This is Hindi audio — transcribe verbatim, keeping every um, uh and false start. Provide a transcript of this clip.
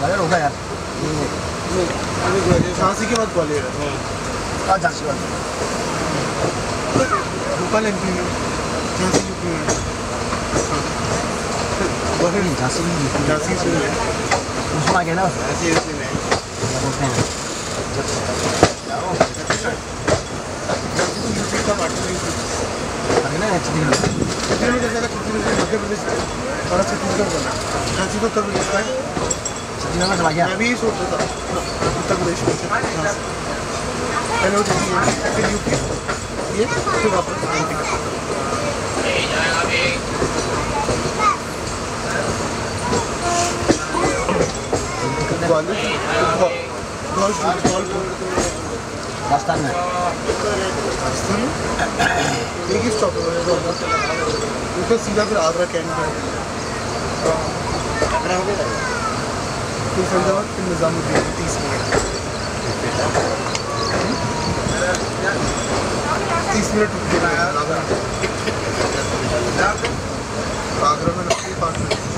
ग्वालियर होगा यार। झांसी के बाद ग्वालियर है। हाँ झांसी वाला। भोपाल एमपी में, झांसी यूपी में। ग्वालियर झांसी झांसी से उसमें आ गया ना। झांसी से नहीं। उसमें यूपी का पार्ट नहीं अरे ना छत्तीसगढ़ छत्तीसगढ़ में जैसा छत्तीसगढ़ मध्य प्रदेश और छत्तीसगढ़ बना। झांसी तो उत्तर प्रदेश का है। छत्तीसगढ़ में चला गया। मैं भी यही सोच रहा था उत्तर प्रदेश में से पहले वो दिल्ली है फिर यूपी ये फिर वापस एमपी का। ग्वालियर राजस्थान में राजस्थान में एक ही स्टॉप है फिर सीधा फिर आगरा कैंट है। आगरा हो गया फिर फरीदाबाद फिर निजामुद्दीन तीस मिनट तीस मिनट आगरा आगरा में लगती है पाँच मिनट।